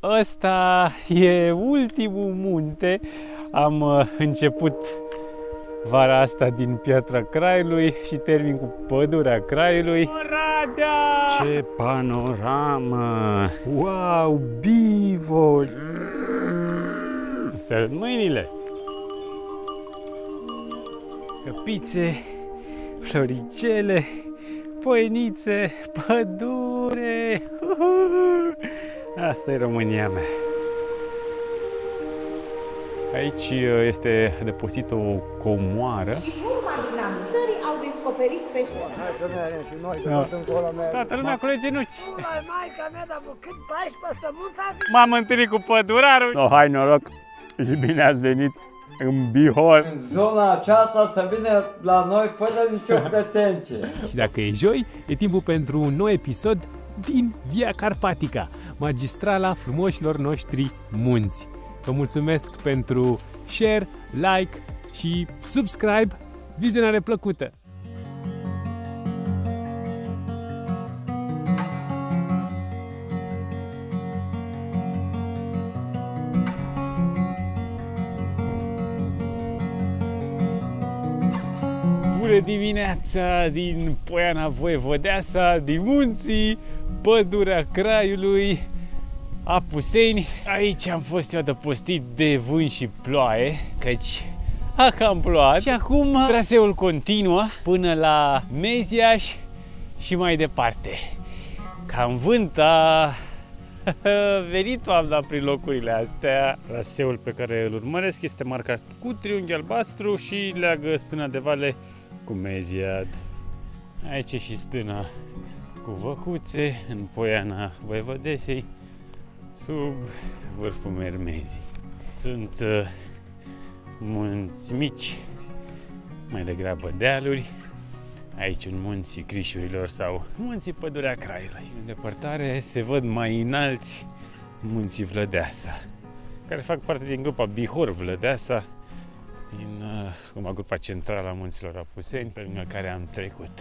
Ăsta e ultimul munte. Am început vara asta din Piatra Craiului și termin cu Pădurea Craiului. Oradea! Ce panoramă! Wow, bivoli! Sărut mâinile! Căpițe, floricele, poienițe, pădure! Asta e România mea. Aici este adăpostită o comoară. Și în urma dinamitării au descoperit peșteri. Hai că mergem și noi, că tot încolo mergem. Toată lumea cu genuci. Maica mea, dar cât 14 săptămâni? M-am întâlnit cu pădurarul. No, hai noroc și bine ați venit în Bihor. În zona aceasta să vină la noi fără nicio pretenție. Și dacă e joi, e timpul pentru un nou episod din Via Carpatica, magistrala frumoșilor noștri munți. Vă mulțumesc pentru share, like și subscribe. Vizionare plăcută! Bună dimineața din Poiana Voievodeasa, din munții Pădurea Craiului, Apuseni. Aici am fost eu adăpostit de vânt și ploaie, căci a cam plouat. Și acum traseul continuă până la Meziaș și mai departe. Cam vânt a venit toamna prin locurile astea. Traseul pe care îl urmăresc este marcat cu triunghi albastru și leagă Stâna de Vale cu Meziad. Aici e și Stâna cu Văcuțe, în Poiana Voievodesei, sub vârful Mermezii. Sunt munți mici, mai degrabă dealuri, aici în munții Crișurilor sau munții Pădurea Craiului. Și în depărtare se văd mai înalți munții Vlădeasa, care fac parte din grupa Bihor Vlădeasa, din grupa centrală a munților Apuseni, pe lângă care am trecut.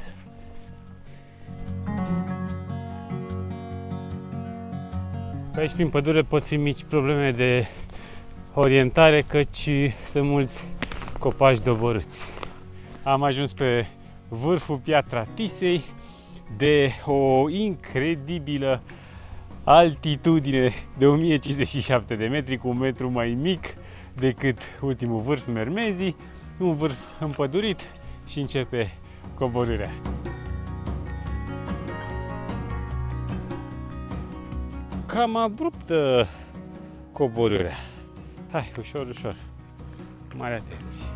Pe aici, prin pădure, pot fi mici probleme de orientare, căci sunt mulți copaci doborâți. Am ajuns pe vârful Piatra Tisei, de o incredibilă altitudine de 1057 de metri, cu un metru mai mic decât ultimul vârf Mermezii, un vârf împădurit și începe coborârea. Cam abruptă coborârea. Hai, ușor, ușor. Mare atenție.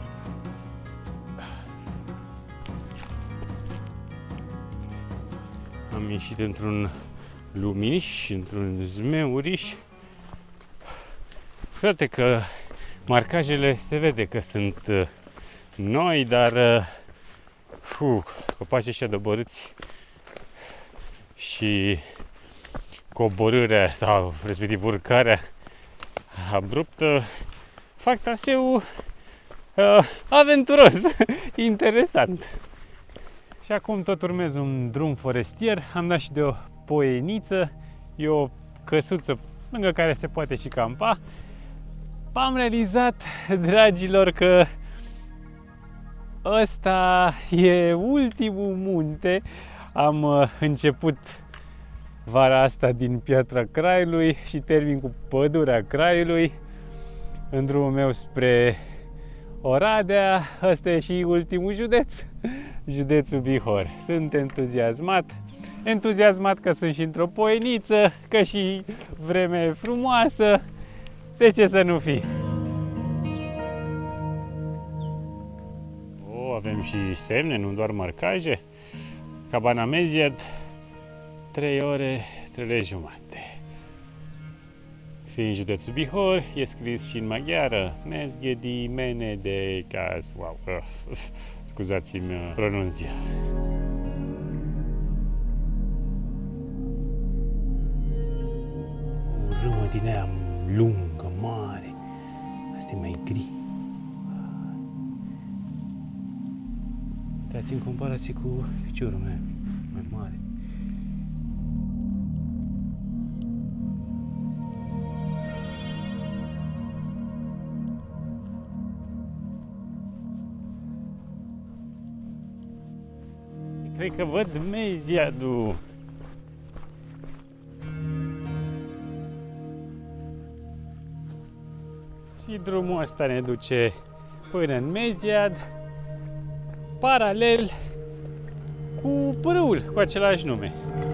Am ieșit într-un luminiș, într-un zmeuriș. Cu toate că marcajele se vede că sunt noi, dar copacii ăștia doborâți și coborârea sau respectiv urcarea abruptă fac traseul aventuros, interesant. Și acum tot urmez un drum forestier. Am dat și de o poieniță, e o căsuță lângă care se poate și campa. Am realizat, dragilor, că ăsta e ultimul munte. Am început vara asta din Piatra Craiului și termin cu Pădurea Craiului în drumul meu spre Oradea. Ăsta e și ultimul județ, județul Bihor. Sunt entuziasmat că sunt și într-o poieniță, că și vremea e frumoasă. De ce să nu fi? Avem și semne, nu doar marcaje. Cabana Meziad, 3 ore, 3 lei jumate. Fiind județul Bihor, e scris și în maghiară. Mezghedi, Menede, Caz. Wow, scuzați-mi pronunția. O râmă din aia lungă, mare. Asta e mai gri. Uitați în comparație cu piciorul meu, mai mare. cred că văd Meziadul. Și drumul ăsta ne duce până în Meziad, paralel cu pârâul cu același nume.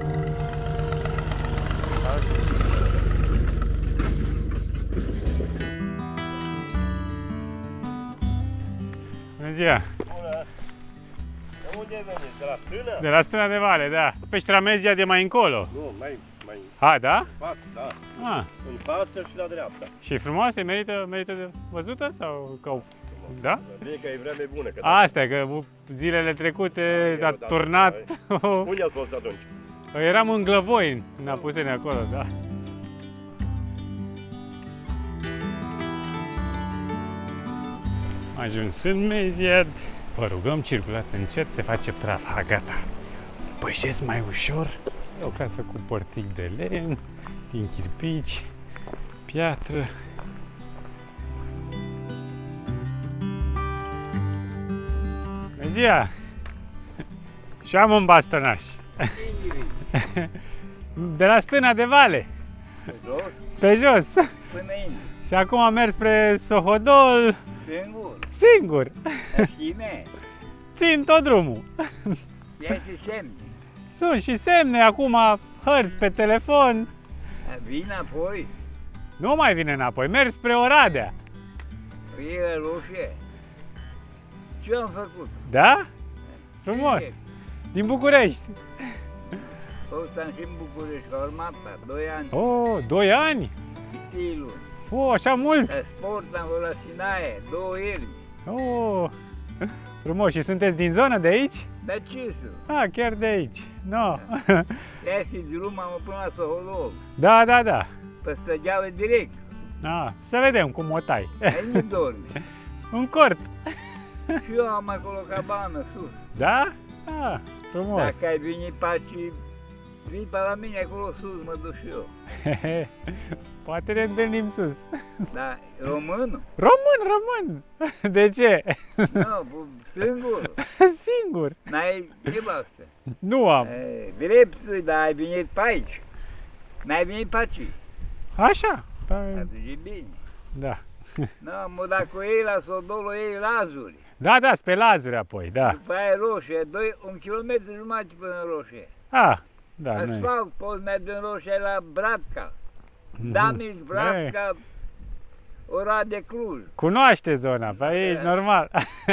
Bună ziua! Bună! De unde veniți? De la Stână? De la Stâna de Vale, da. Peștera Meziad e mai încolo. Nu, mai A, da? în față, da. A. În față și la dreapta. Și frumoasă, merită de văzută sau că da? Bine că e vreme bună. Că Astea, că zilele trecute a turnat. Unde ați fost atunci? Eram în Glăvoi, în Apuseni acolo, da. Ajuns în Meziad. Vă rugăm, circulați încet, se face praf. Ha, gata. Pășesc mai ușor. E o casă cu portic de lemn, din chirpici, piatră. Bună ziua! Și am un bastonaș. De la Stâna de Vale. Pe jos, Pe jos. până in. Și acum am mers spre Sohodol Singur. singur. Cine? Țin tot drumul. Iese semne. Sunt și semne, acum hărți pe telefon. Vin apoi, Nu mai vine înapoi, merg spre Oradea. e roșie. Ce am făcut? Da? Frumos. Din București. Fost am și în București, ca armata, 2 ani. Oh, 2 ani? Tilul. Oh, așa mult. La sport am fost la Sinaie, 2 ierni. Oh, frumos. Și sunteți din zonă de aici? Dar ce sunt? Ah, chiar de aici. No. Iese drum am până la Soholov. Da, da, da. Pe stăgeală direct. Ah, să vedem cum o tai. Aici nu dormi. Un cort. Și eu am acolo cabană sus. Da? Ah, frumos. Dacă ai venit paci, vii pe la mine acolo sus, mă duc și eu. Poate ne întâlnim sus. Dar românul? Român. De ce? Nu, singur. Singur. N-ai asta. Nu am. Drept, dar ai venit pe aici. N-ai venit pe aici. Așa. Atunci e bine. Da. Nu, mă dat cu ei la Sodolo, ei Lazuri. Da, da, spre Lazuri apoi, da. După aia Roșie, 1 kilometru jumătate până în Roșie. Ah, da, nu Asfalt, poți merge în Roșie la Bratca. Damiș, Bratca, Oradea, Cluj. Cunoaște zona, pe aici, normal.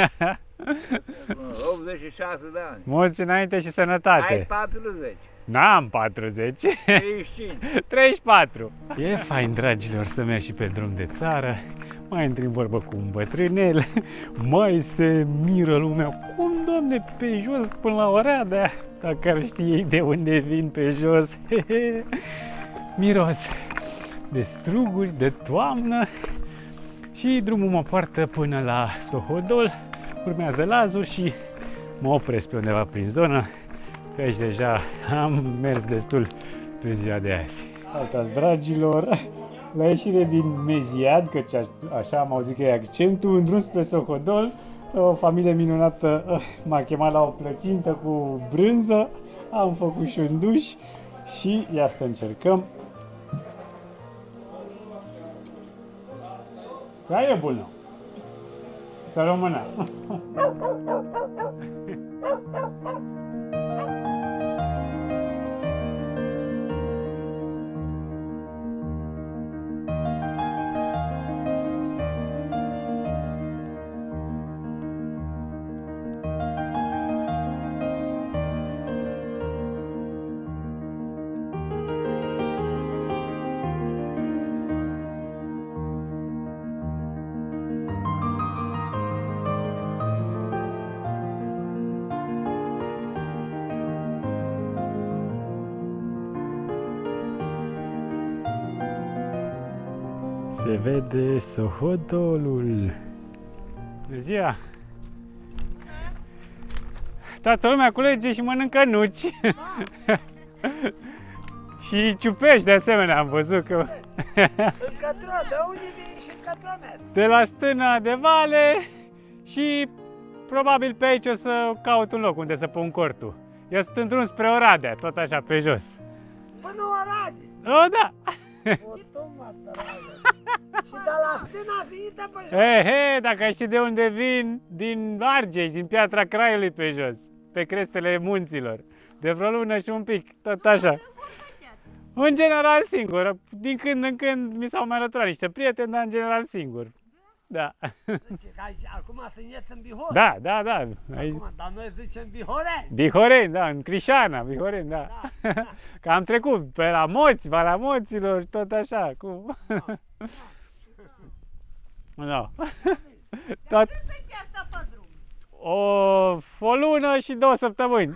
86 de ani. Mulți înainte și Ai sănătate. 40. N-am 40. 35. 34. E fain, dragilor, să mergi și pe drum de țară. Mai intri în vorbă cu un bătrânel. Mai se miră lumea. Cum, domne, pe jos până la Oradea? Dacă ar ști ei de unde vin pe jos. Miros de struguri, de toamnă. Și drumul mă poartă până la Sohodol. Urmează Lazuri și mă opresc pe undeva prin zonă. Că aici deja am mers destul pe ziua de azi. Uitați, dragilor, la ieșire din Meziad, căci așa am auzit că e accentul, în drum spre Sohodol, o familie minunată m-a chemat la o plăcintă cu brânză, am făcut și un duș și ia să încercăm. Care e bună? Să rămână! Se vede Sohodolul. Bună ziua! Toată lumea culege și mănâncă nuci. Și ciupești de asemenea, am văzut că... În Catra, dar unde vine și în Catra mea? De la Stâna de Vale și probabil pe aici o să caut un loc unde să pun cortul. Eu sunt în drum spre Oradea, tot așa, pe jos. Până Oradea. O, da! O, toma, dragă. Și de la stâna venită pe jos. He, dacă știi de unde vin, din Argeș, din Piatra Craiului pe jos, pe crestele munților. De vreo lună și un pic, tot așa. În general singur, din când în când mi s-au mai alăturat niște prieteni, dar în general singur. Da. Zice că aici, acum suneți în Bihor. Da, da, da. Aici... Acum, dar noi zicem Bihoreni. Bihoreni, da, în Crișana, Bihoreni, da. Că am trecut pe la Moți, Valea Moților, tot așa, cum... No. Tot... O lună și 2 săptămâni.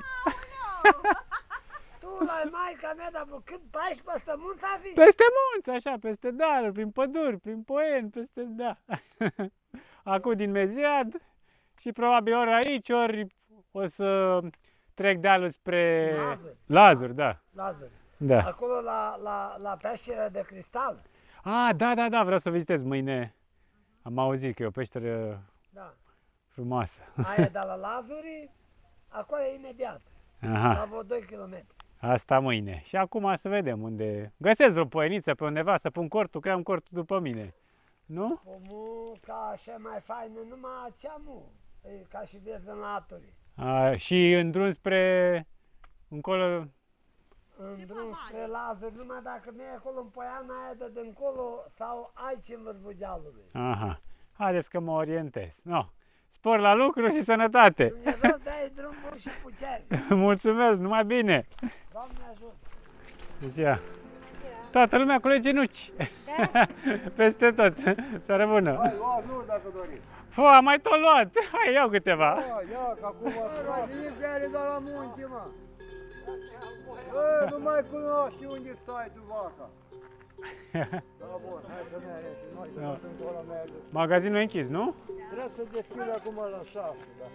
Tu la maica mea, dar cât 14 peste munți a fi? Peste munți, așa, peste dealuri, prin păduri, prin Poieni, peste, da. Acum din Meziad și probabil ori aici, ori o să trec dealul spre Lazur, da. Lazur. Da. Acolo la peștera de cristal. Ah, da, da, da, vreau să vizitez mâine. Am auzit că e o peșteră frumoasă. Aia de la Lazuri, acolo e imediat. Aha. La vreo 2 km. Asta mâine. Și acum să vedem unde... Găsesc o poieniță pe undeva să pun cortul, că am cortul după mine. Nu? Pomuca așa mai faină, numai cea mu. E ca și vezi în laturi. Și în drum spre... încolo... În drum spre Lazuri, numai dacă nu e acolo în poiana aia de dincolo sau aici în vârful dealului. Aha. Haideți că mă orientez. No. Spor la lucru și sănătate! Dumnezeu dai drum bun și puțin. Mulțumesc, numai bine! Doamne ajută! Zia. Toată lumea cu genuci! Da? Peste tot! Seară bună! Hai, lua, nu, dacă doriți! Fă, am mai tot luat! Hai, iau câteva! Ia, că acum nimic de are de la munte, mă! Bă, nu mai cunoști unde stai tu, vaca! Da, bun, hai să mergem și noi să ducem încolo mergem. Magazinul e închis, nu? Trebuie să deschid acum la 6, da.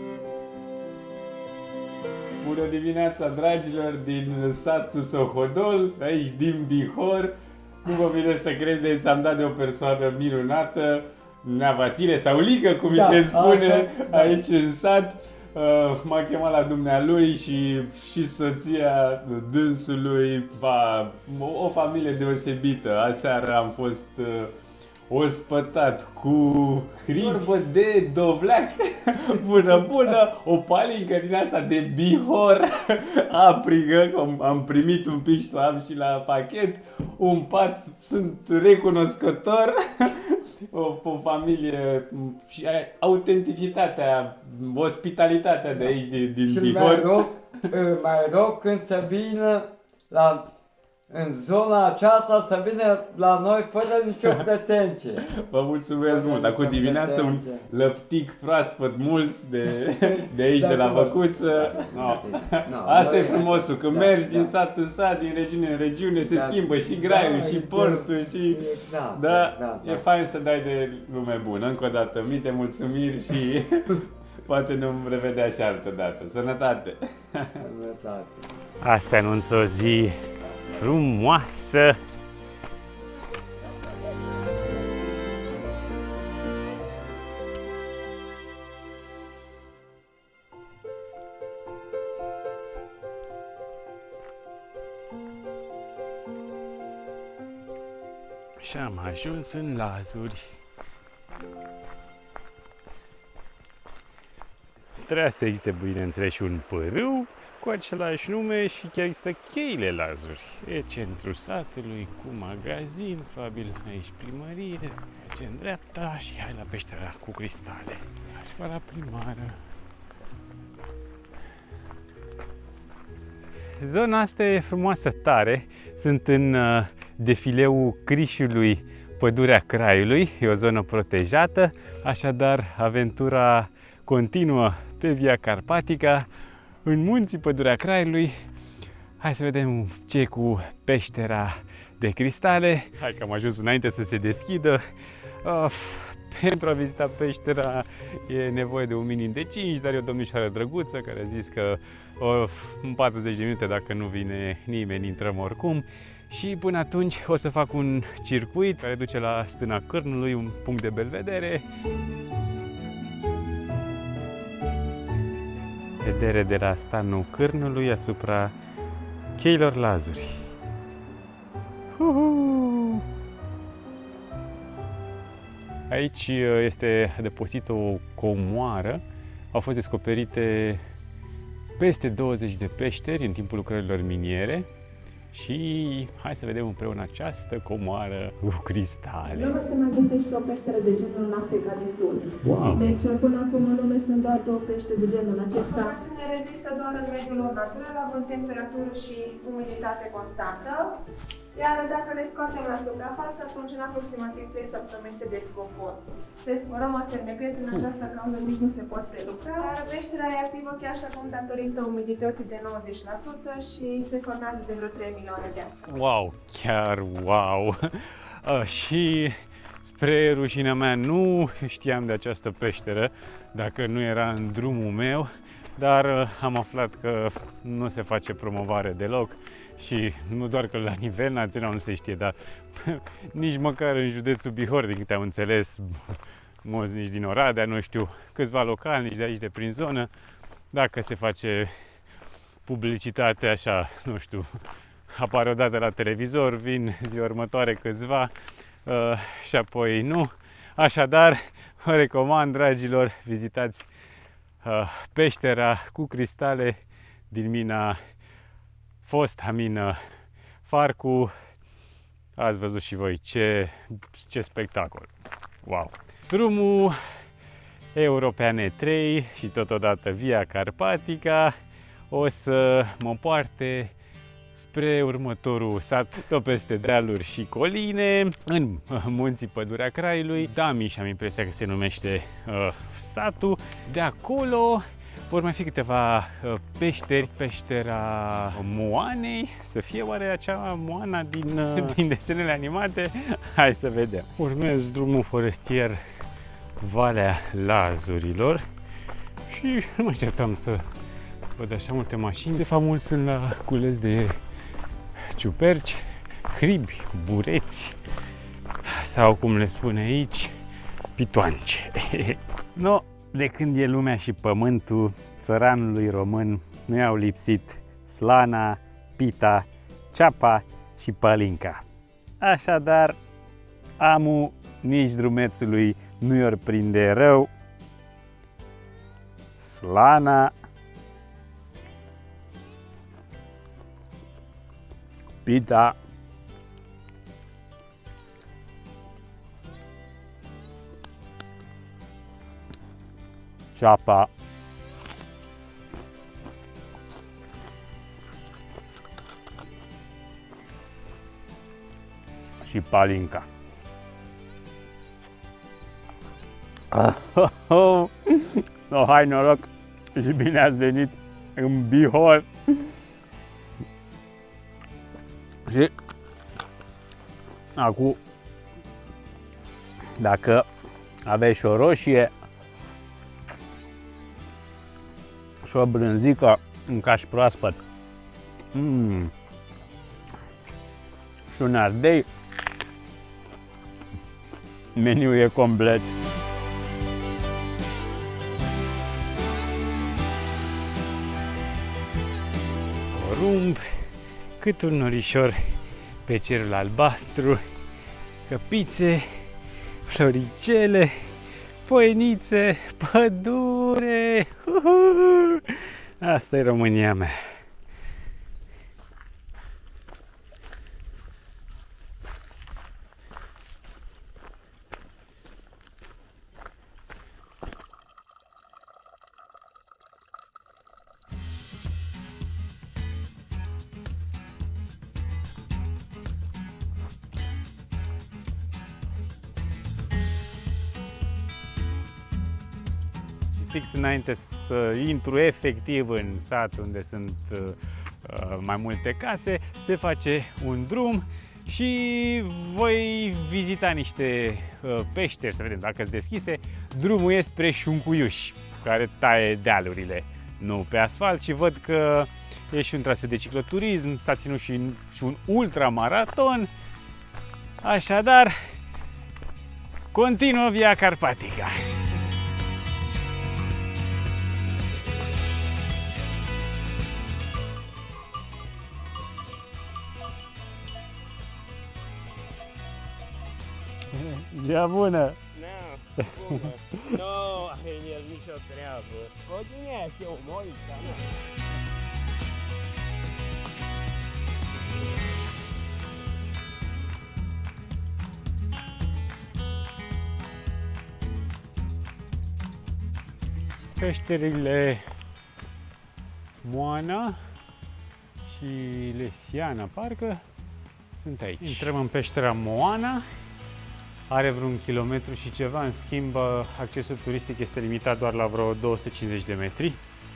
Bună dimineața, dragilor, din satul Sohodol, aici din Bihor. Nu vă vine să credeți, am dat de o persoană minunată, Nea Vasile sau Lică, cum se spune, aici în sat. M-a chemat la dumnealui și soția dânsului, o familie deosebită. Aseară am fost ospătat cu hribă de dovleac, bună, o palincă din asta de Bihor, aprigă, am primit un pic să am și la pachet, un pat, sunt recunoscător, o familie și autenticitatea, ospitalitatea de aici, din Bihor. Mai rog când să vină în zona aceasta să vină la noi fără nicio pretenție. Vă mulțumesc mult. Acum dimineață un lăptic proaspăt mulți de aici, de la Văcuță. Asta e frumosul, că mergi din sat în sat, din regiune în regiune, se schimbă și graiul, și portul, și... Da, e fain să dai de lume bună. Încă o dată, mii de mulțumiri și poate ne vom revedea și altă dată. Sănătate! Sănătate! Asta anunță o zi frumoasă! Și am ajuns în Lazuri. Trebuia să existe, bineînțeles, și un pârâu cu același nume și chiar există cheile Lazuri. E centrul satului cu magazin, probabil aici primărie, aici în dreapta și hai la peștera cu cristale. Așa la primară. Zona asta e frumoasă tare. Sunt în defileul Crișului, Pădurea Craiului. E o zonă protejată, așadar aventura continuă pe Via Carpatica, în munții Pădurea Craiului. Hai să vedem ce e cu peștera de cristale. Hai că am ajuns înainte să se deschidă. Pentru a vizita peștera e nevoie de un minim de 5, dar e o domnișoară drăguță care a zis că în 40 de minute, dacă nu vine nimeni, intrăm oricum. Și până atunci o să fac un circuit care duce la Stâna Cârnului, un punct de belvedere. Vedere de la stanul Cârnului asupra cheilor Lazuri. Aici este adăpostită o comoară. Au fost descoperite peste 20 de peșteri în timpul lucrărilor miniere. Și hai să vedem împreună această comoară cu cristale. Nu se mai găsește o peșteră de genul în Africa de Sud. Wow. Deci până acum în lume sunt doar 2 peșteri de genul acesta. Formațiunea rezistă doar în mediul lor natural, având temperatură și umiditate constantă. Iar dacă le scoatem la suprafață, atunci în aproximativ 3 săptămâni se descompun. Se rămase necrezi, din această cauză nici nu se pot prelucra. Dar peștera e activă chiar și acum datorită umidității de 90% și se formează de vreo 3 milioane de ani. Wow, chiar wow! Și spre rușinea mea nu știam de această peșteră, dacă nu era în drumul meu, dar am aflat că nu se face promovare deloc. Și nu doar că la nivel național nu se știe, dar nici măcar în județul Bihor, din câte am înțeles, mulți nici din Oradea, nu știu, câțiva localnici de aici de prin zonă, dacă se face publicitate așa, nu știu, apare odată la televizor, vin ziua următoare câțiva și apoi nu. Așadar, vă recomand, dragilor, vizitați peștera cu cristale din mina fosta mină Farcu. Ați văzut și voi ce spectacol! Wow! Drumul European E3 și totodată Via Carpatica o să mă poarte spre următorul sat, tot peste dealuri și coline, în munții Pădurea Craiului. Damiș, am impresia că se numește satul. De acolo vor mai fi câteva peșteri, peștera Moanei, să fie oare acea Moana din desenele animate? Hai să vedem. Urmez drumul forestier Valea Lazurilor și nu mă așteptam să văd așa multe mașini. De fapt, mulți sunt la cules de ciuperci, hribi, bureți sau, cum le spune aici, pitoance. No, de când e lumea și pământul, țăranului român nu i-au lipsit slana, pita, ceapa și pălinca. Așadar, amul nici drumețului nu i-or prinde rău. Slana, pita, ceapa și palinca. No, hai noroc și bine ați venit în Bihor. Și acum, dacă aveți și o roșie și o brânzică în caș proaspăt și un ardei, meniul e complet. Porumb, cât un norișor pe cerul albastru, căpițe, floricele, poienițe, pădure. Asta e România mea. Fix înainte să intru efectiv în sat unde sunt mai multe case, se face un drum și voi vizita niște peșteri, să vedem dacă sunt deschise. Drumul e spre Șuncuiuși, care taie dealurile, nu pe asfalt, și văd că e și un traseu de cicloturism, s-a ținut și un ultramaraton. Așadar, continuă Via Carpatica. Ea bună! Nu are în el nicio treabă. Continua și eu, mă uit, da, nu. Peșterile Moana și Lesiana, parcă, sunt aici. Intrăm în peștera Moana, are vreun kilometru și ceva, în schimb accesul turistic este limitat doar la vreo 250 de metri.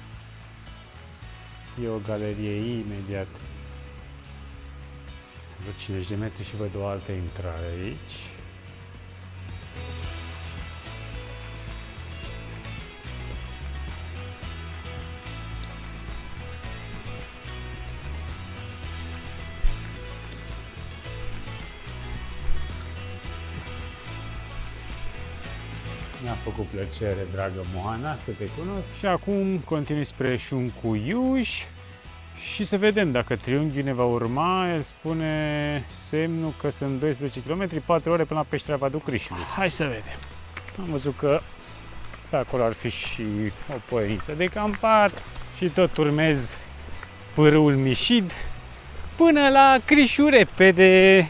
E o galerie imediat, vreo 50 de metri și văd o altă intrare aici. Mi-a făcut plăcere, dragă Moana, să te cunosc. Și acum continui spre Șuncuiuș și să vedem dacă triunghiul ne va urma. El spune semnul că sunt 12 km, 4 ore până la peștera Vadul Crișului. Hai să vedem. Am văzut că pe acolo ar fi și o poieniță de campat și tot urmez pârâul Mișid până la Crișul repede.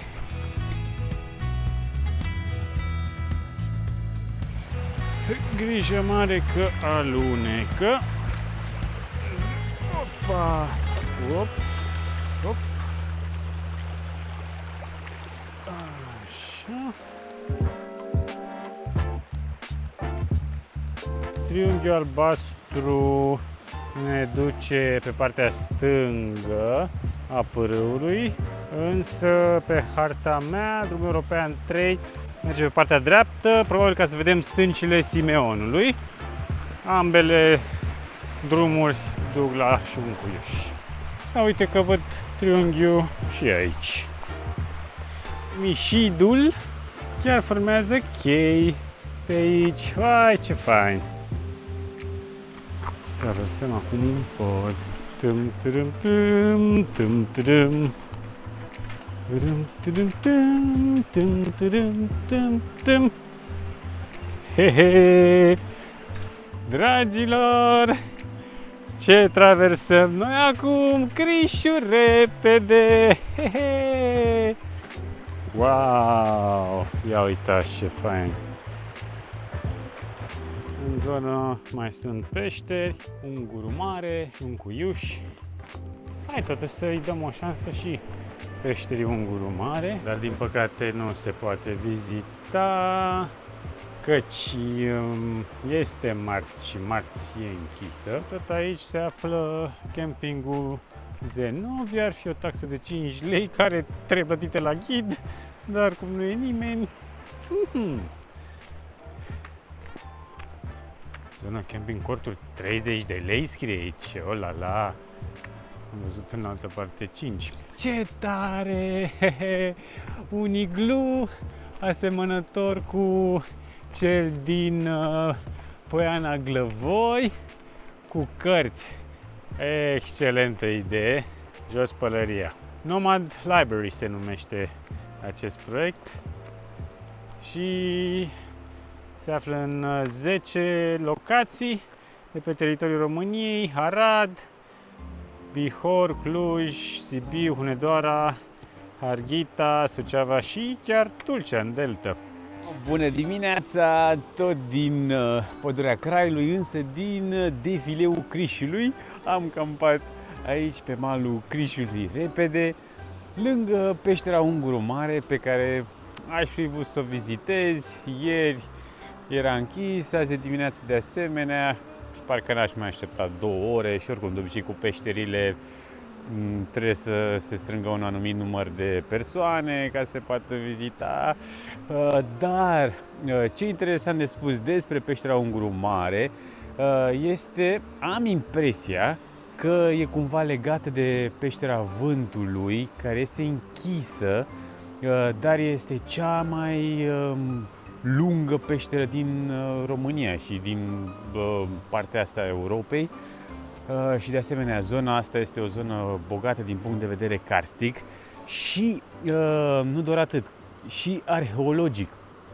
Grijă mare că alunecă. Opa! Op! Op! Așa. Triunghiul albastru ne duce pe partea stângă a pârâului, însă pe harta mea, drumul european 3, merge pe partea dreaptă, probabil ca să vedem stâncile Simeonului. Ambele drumuri duc la Șuncuiuș. Da, uite că văd triunghiul și aici. Mișidul chiar formează chei pe aici. Vai, ce fain! Traversăm acum un pod. Tum, tum, tum, tum, tum. Hehe! Dragilor, ce traversăm noi acum? Crișul repede! Hehe! Wow! Ia uitați ce fain! În zonă mai sunt peșteri, Unguru Mare, Șuncuiuș. Hai totuși să-i dăm o șansă și peșterii Unguru Mare, dar din păcate nu se poate vizita, căci este marți și marți e închisă. Tot aici se află campingul Zenovia, ar fi o taxă de 5 lei care trebuie plătite la ghid, dar cum nu e nimeni... Zona camping corturi 30 de lei scrie aici, o la la. Am văzut în altă parte 5. Ce tare! Un iglu asemănător cu cel din Poiana Glăvoi, cu cărți. Excelentă idee! Jos pălăria. Nomad Library se numește acest proiect și se află în 10 locații de pe teritoriul României: Arad, Bihor, Cluj, Sibiu, Hunedoara, Harghita, Suceava și chiar Tulcea, în Delta. Bună dimineața, tot din pădurea Craiului, însă din defileul Crișului. Am campat aici pe malul Crișului repede, lângă peștera Unguru Mare, pe care aș fi vrut să o vizitez. Ieri era închis, azi de dimineață de asemenea. Parcă n-aș mai aștepta 2 ore și oricum de obicei cu peșterile trebuie să se strângă un anumit număr de persoane ca să se poată vizita. Dar ce interesant de spus despre peștera Unguru Mare este, am impresia că e cumva legată de peștera Vântului, care este închisă, dar este cea mai lungă peșteră din România și din partea asta a Europei. Și de asemenea, zona asta este o zonă bogată din punct de vedere karstic și, nu doar atât, și arheologic.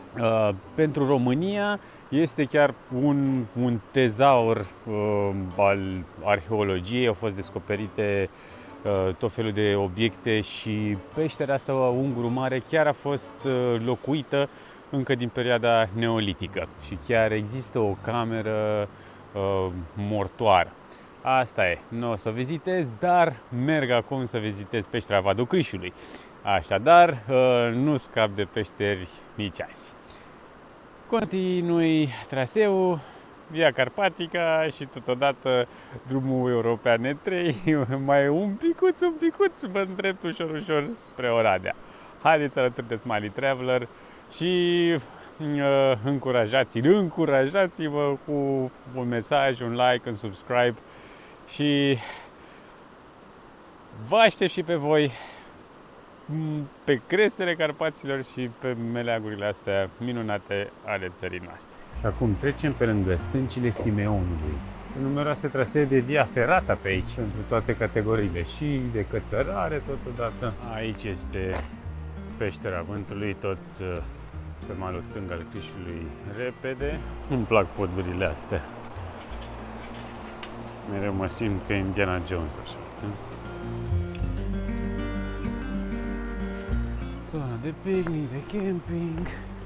Pentru România este chiar un tezaur al arheologiei. Au fost descoperite tot felul de obiecte și peștera asta, Unguru Mare, chiar a fost locuită încă din perioada neolitică și chiar există o cameră mortoară. Asta e, nu o să vizitez, dar merg acum să vizitez peștera Vadul Crișului. Așadar, nu scap de peșteri nici azi. Continui traseul, Via Carpatica și totodată drumul european E3, mai un picuț mă îndrept ușor spre Oradea. Haideți alături de Smiley Traveler și încurajați-mă cu un mesaj, un like, un subscribe și vă aștept și pe voi pe crestele Carpaților și pe meleagurile astea minunate ale țării noastre. Și acum trecem pe lângă stâncile Simeonului. Sunt numeroase trasee de via ferata pe aici, pentru toate categoriile, și de cățărare totodată. Aici este peștera Vântului, tot pe malul stâng al Crișului, repede. Îmi plac podurile astea. Mereu mă simt ca Indiana Jones, așa. Zona de picnic, de camping.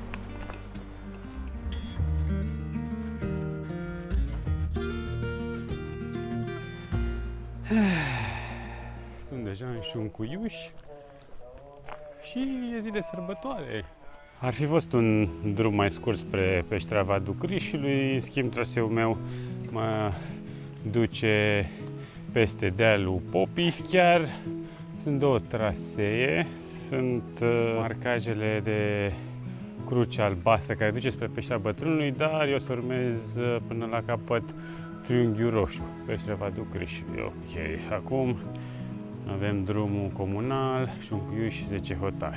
Sunt deja în șuncuiuși și e zi de sărbătoare. Ar fi fost un drum mai scurt spre peștera Vadul Crișului, în schimb traseul meu mă duce peste dealul Popii. Chiar sunt două trasee, sunt marcajele de cruce albastră care duce spre peștera Bătrânului, dar eu o să urmez până la capăt triunghiul roșu, peștera Vadul Crișului. Ok, acum avem drumul comunal, Șuncuiuși și 10 hotare.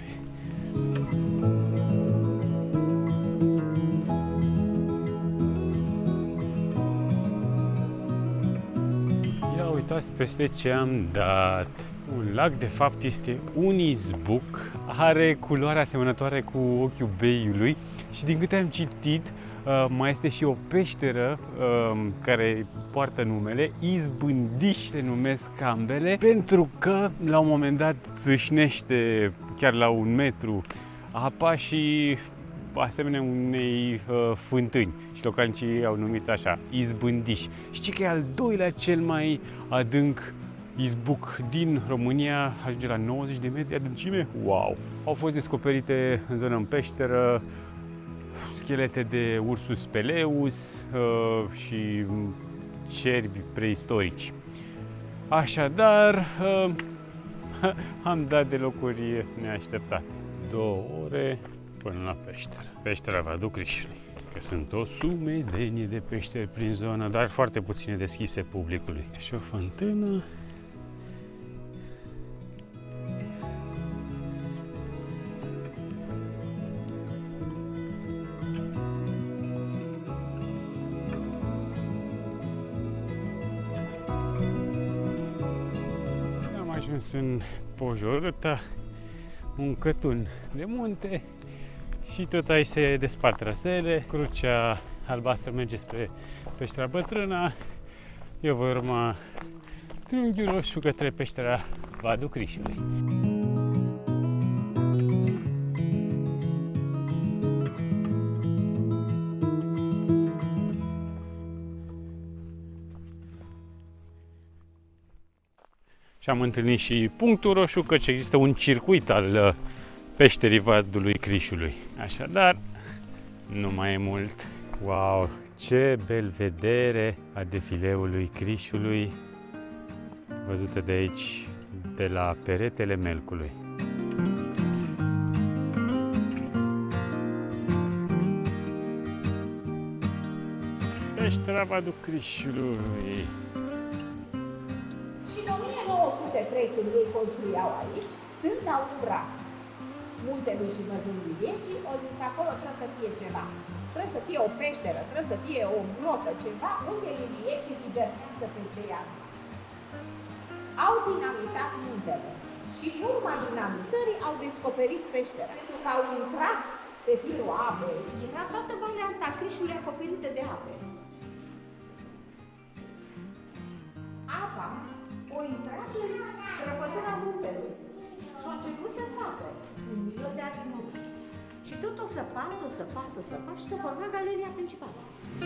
Ia uitați peste ce am dat. Un lac, de fapt, este un izbuc, are culoare asemănătoare cu ochiul beiului și din câte am citit, mai este și o peșteră care poartă numele Izbândiș, se numesc ambele, pentru că la un moment dat țâșnește chiar la 1 metru apa și asemenea unei fântâni și localnicii au numit așa, Izbândiș. Știi că e al doilea cel mai adânc izbuc din România, ajunge la 90 de metri adâncime. Wow! Au fost descoperite în zonă în peșteră schelete de Ursus peleus și cerbi preistorici. Așadar, am dat de locuri neașteptate. 2 ore până la peșteră. Peștera Vadul Crișului. Că sunt o sumedenie de peșteri prin zonă, dar foarte puține deschise publicului. Și o fântână. Am ajuns în Pojorâta, un cătun de munte și tot aici se despart traseele. Crucea albastră merge spre peștera Bătrâna, eu voi urma triunghiul roșu către peștera Vadul Crișului. Și am întâlnit și punctul roșu, căci există un circuit al peșterii Vadului Crișului. Așadar, nu mai e mult. Wow, ce belvedere a defileului Crișului, văzută de aici, de la peretele Melcului. Peștera Vadul Crișului. Și în 1903, când ei construiau aici, stând la un brac muntelui și văzând liviecii, au zis acolo trebuie să fie ceva. Trebuie să fie o peșteră, trebuie să fie o grotă, ceva unde liviecii hibernează peste iarnă. Au dinamitat muntele și în urma dinamitării au descoperit peștera. Pentru că au intrat pe firul apei, era toată valea asta a Crișului acoperită de ape. Apa o intrat în crăpătura muntelui și a început să sată un milion de ani în urmă. Și tot o săpat și se forma galeria principală.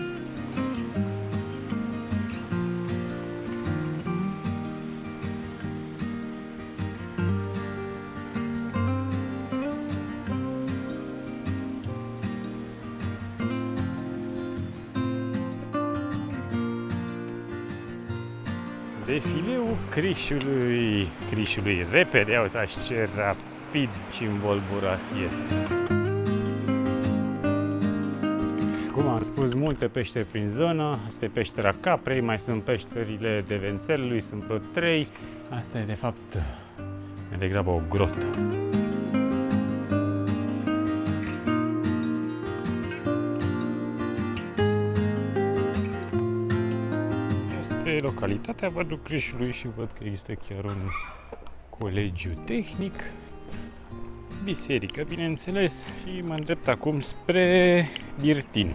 Defileul Crișului repede, ia uitați ce rapid și învolburat e. Cum am spus, multe peșteri prin zonă, asta e peștera Caprei, mai sunt peșterile de Vențelului, sunt vreo 3. Asta e de fapt mai degrabă o grotă. Localitatea Vădul Crișului și văd că există chiar un colegiu tehnic, biserică, bineînțeles, și mă îndrept acum spre Birtin.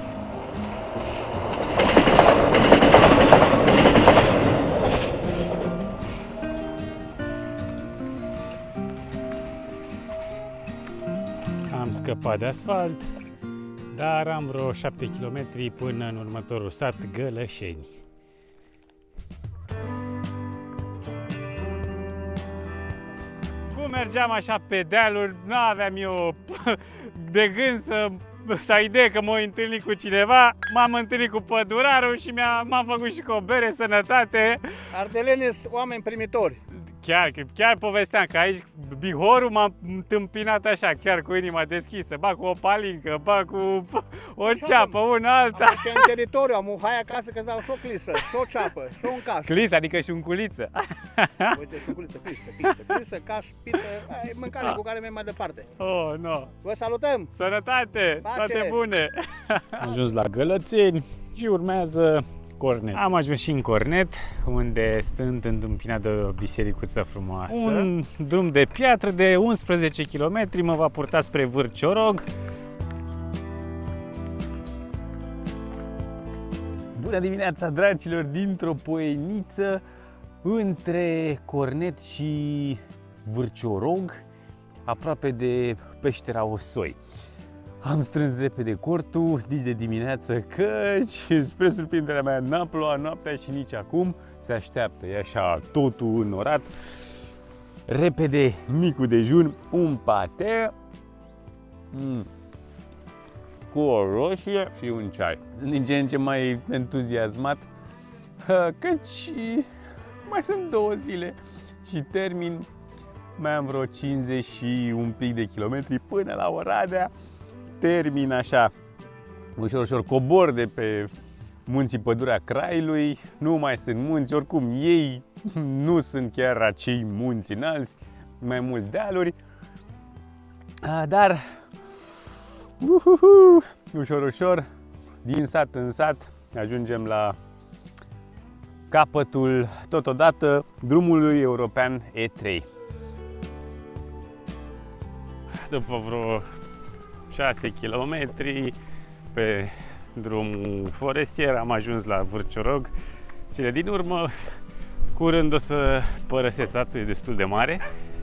Am scăpat de asfalt, dar am vreo 7 km până în următorul sat, Gălășeni. Mergeam așa pe dealuri, nu aveam eu de gând să idee că m-am întâlnit cu cineva, m-am întâlnit cu pădurarul și m-am făcut și cu o bere, sănătate. Ardelenii sunt oameni primitori. Chiar povesteam că aici Bihorul m-a întâmpinat așa, chiar cu inima deschisă, ba cu o palincă, ba cu o ceapă, una alta. Am în teritoriu, am un hai acasă că dau și o clisă, și o ceapă, și un caș. Clisă, adică și un culiță. Uite, și un culiță, clisă, caș, pită, e mâncare cu care merg mai departe. Oh, no. Vă salutăm! Sănătate, pace. toate bune! Am ajuns la Gălățeni și urmează Cornet. Am ajuns și în Cornet, unde stând întâmpinat de o bisericuță frumoasă. Un drum de piatră de 11 km mă va purta spre Vârciorog. Bună dimineața, dragilor, dintr-o poieniță între Cornet și Vârciorog, aproape de peștera Osoi. Am strâns repede cortul, nici de dimineață, căci, spre surprinderea mea, n-a plouat noaptea și nici acum se așteaptă. E așa totul înorat. Repede, micul dejun, un pate cu o roșie și un ceai. Sunt din ce în ce mai entuziasmat, căci mai sunt 2 zile și termin. Mai am vreo 50 și un pic de kilometri până la Oradea. Termin așa, ușor, cobor de pe munții Pădurea Craiului. Nu mai sunt munți, oricum ei nu sunt chiar acei munți înalți, mai mult dealuri. Dar ușor, din sat în sat, ajungem la capătul, totodată, drumului european E3. După vreo 6 km pe drumul forestier am ajuns la Vârciorog. Cele din urmă, curând o să părăsesc satul, e destul de mare.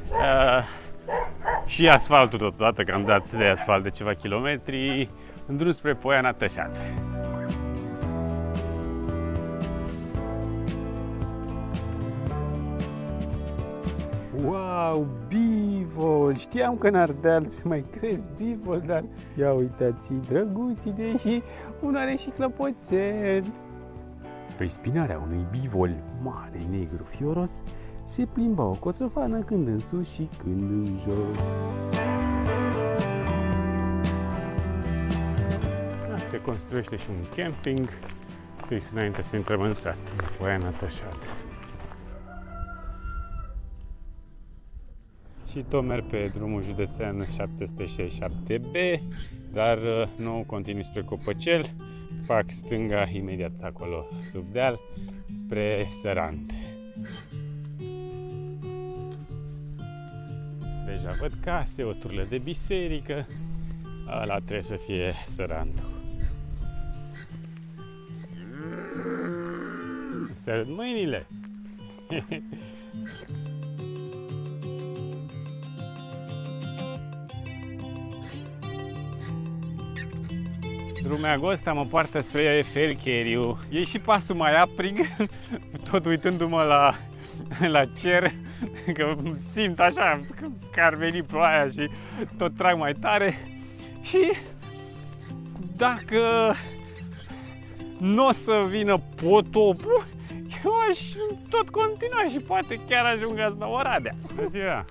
Și asfaltul totodată, că am dat de asfalt de ceva kilometri, în drum spre Poiana Tășat. Wow, bivol! Știam că în Ardeal se mai cresc bivol, dar ia uitați-i, drăguții, deși unul are și clopoțel. Pe spinarea unui bivol mare, negru, fioros, se plimba o coțofană când în sus și când în jos. Se construiește și un camping fix înainte să intrăm în sat, în Poiana Tășat. Și tot merg pe drumul județean 767B, dar nu continui spre Copăcel, fac stânga imediat acolo sub deal spre Sărant. Deja văd case, o turlă de biserică, ăla trebuie să fie sărantul. Sărut mâinile! Drumea ăsta mă poartă spre Felcheriu. E și pasul mai aprig, tot uitându-mă la cer, că simt așa că ar veni ploaia și tot trag mai tare. Și dacă nu o să vină potopul, eu aș tot continua și poate chiar ajung azi la Oradea. Bună ziua!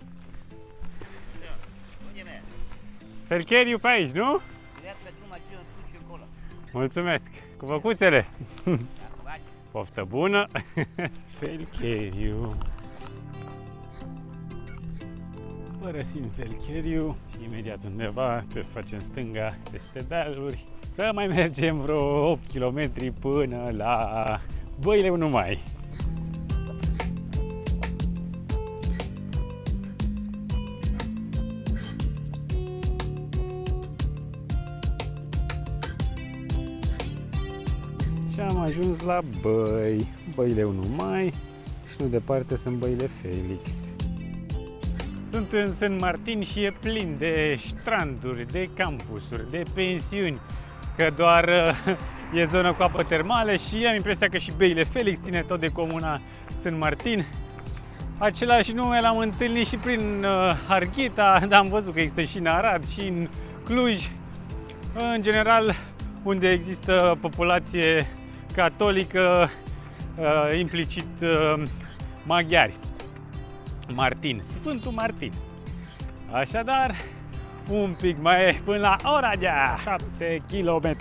Felcheriu pe aici, nu? Mulțumesc! Cu făcuțele! Poftă bună! Felcheriu! Părăsim Felcheriu și imediat undeva trebuie să facem stânga peste dealuri. Să mai mergem vreo 8 km până la Băile Unumai. Și am ajuns la Băi, Băile Unumai și nu departe sunt Băile Felix. Sunt în San Martin și e plin de stranduri, de campusuri, de pensiuni, că doar e zonă cu apă termală și am impresia că și Băile Felix ține tot de comuna San Martin. Același nume l-am întâlnit și prin Harghita, dar am văzut că există și în Arad și în Cluj. În general, unde există populație catolică, implicit maghiari. Martin, Sfântul Martin. Așadar, un pic mai până la Oradea, 7 km.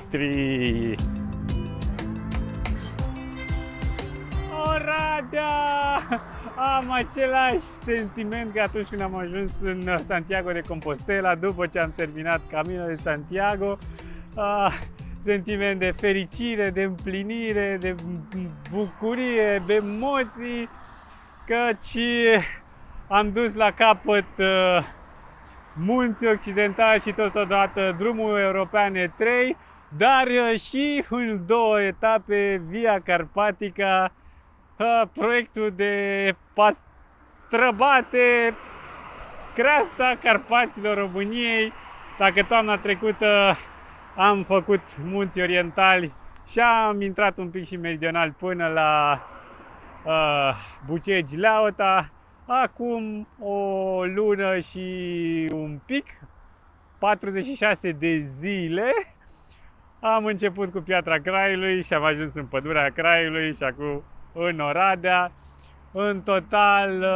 Oradea! Am același sentiment ca atunci când am ajuns în Santiago de Compostela, după ce am terminat Camino de Santiago. Sentiment de fericire, de împlinire, de bucurie, de emoții, căci am dus la capăt munții occidentali și totodată drumul european E3, dar și în 2 etape Via Carpatica, proiectul de pastrăbate creasta Carpaților României. Dacă toamna trecută am făcut munții orientali și am intrat un pic și meridional până la Bucegi Leauta, acum o lună și un pic, 46 de zile, am început cu Piatra Craiului și am ajuns în Pădurea Craiului și acum în Oradea. În total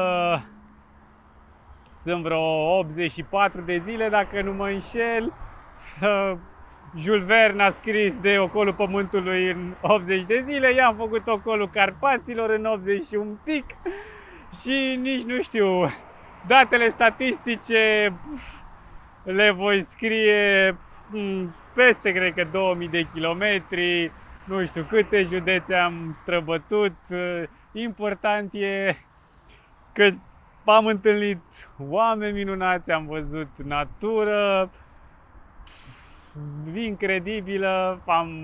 sunt vreo 84 de zile, dacă nu mă înșel. Jules Verne a scris de ocolul Pământului în 80 de zile, i-am făcut ocolul Carpaților în 80 și un pic și nici nu știu, datele statistice le voi scrie peste, cred că 2000 de kilometri, nu știu câte județe am străbătut. Important e că am întâlnit oameni minunați, am văzut natură incredibilă, am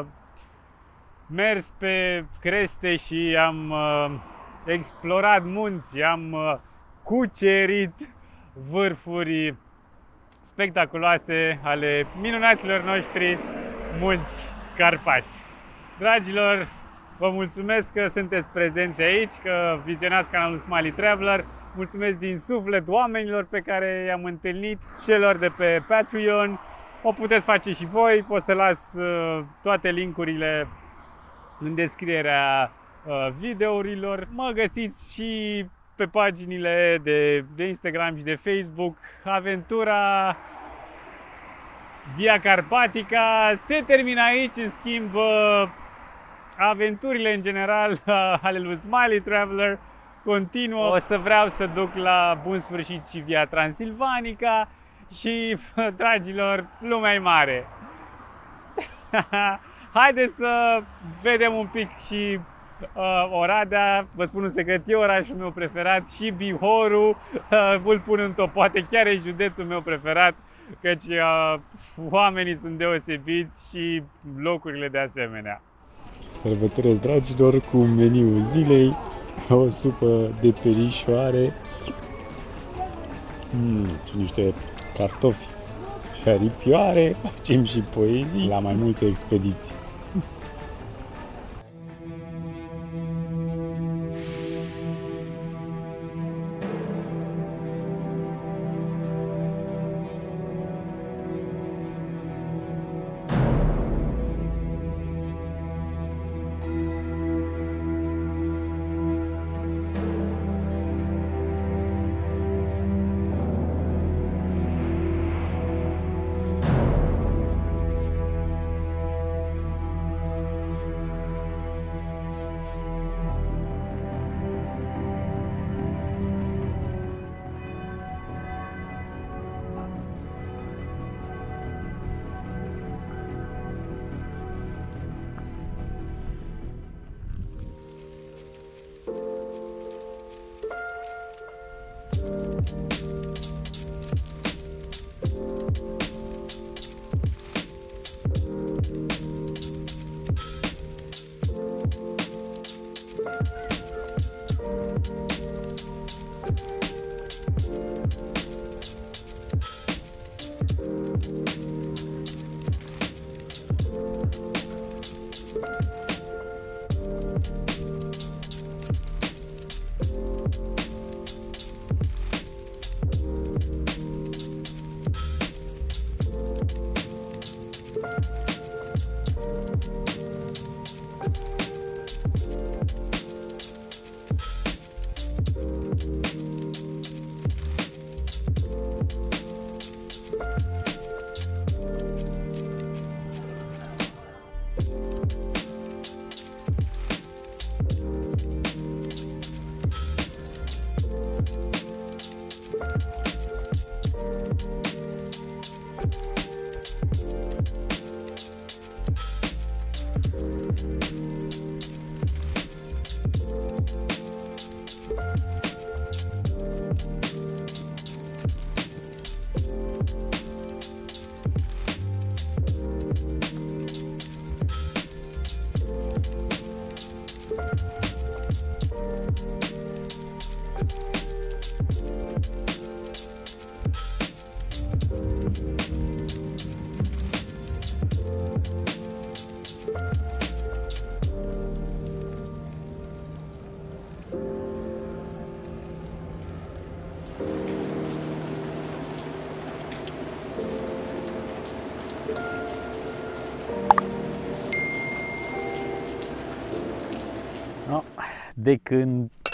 mers pe creste și am explorat munți, am cucerit vârfuri spectaculoase ale minunaților noștri munți Carpați. Dragilor, vă mulțumesc că sunteți prezenți aici, că vizionați canalul Smiley Traveler. Mulțumesc din suflet oamenilor pe care i-am întâlnit, celor de pe Patreon. O puteți face și voi, pot să las toate linkurile în descrierea videourilor. Mă găsiți și pe paginile de Instagram și de Facebook. Aventura Via Carpatica se termină aici, în schimb aventurile în general ale lui Smiley Traveler continuă. O să vreau să duc la bun sfârșit și Via Transilvanica și, dragilor, lumea e mare. Haideți să vedem un pic și Oradea. Vă spun un secret, e orașul meu preferat, și Bihorul îl pun în top, poate chiar e județul meu preferat. căci oamenii sunt deosebiți și locurile de asemenea. Sărbătoresc, dragilor, cu meniul zilei, o supă de perișoare și niște cartofi și aripioare. Facem și poezii la mai multe expediții. De când